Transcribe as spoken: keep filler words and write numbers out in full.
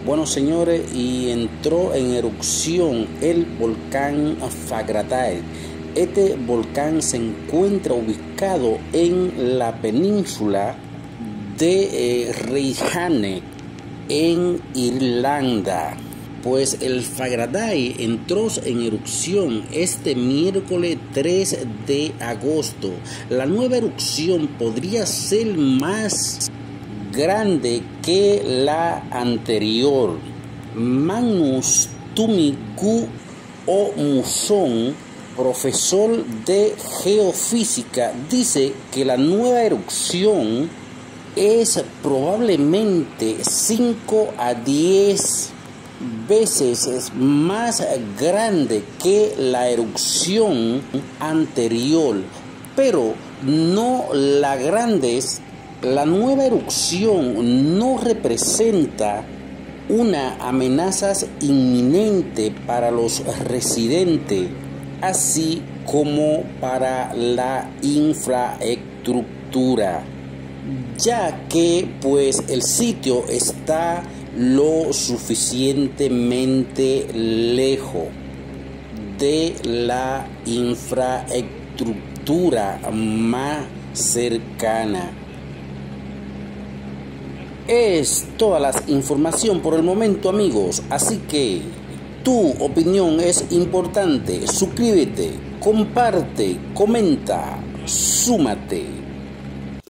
Bueno, señores, y entró en erupción el volcán Fagradhay. Este volcán se encuentra ubicado en la península de eh, Reykjavik, en Irlanda. Pues el Fagradhay entró en erupción este miércoles tres de agosto. La nueva erupción podría ser más grande que la anterior. Magnus Tumiku Omuson, profesor de geofísica, dice que la nueva erupción es probablemente cinco a diez veces más grande que la erupción anterior, pero no la grande. La nueva erupción no representa una amenaza inminente para los residentes, así como para la infraestructura, ya que pues el sitio está lo suficientemente lejos de la infraestructura más cercana. Es toda la información por el momento, amigos, así que tu opinión es importante. Suscríbete, comparte, comenta, súmate.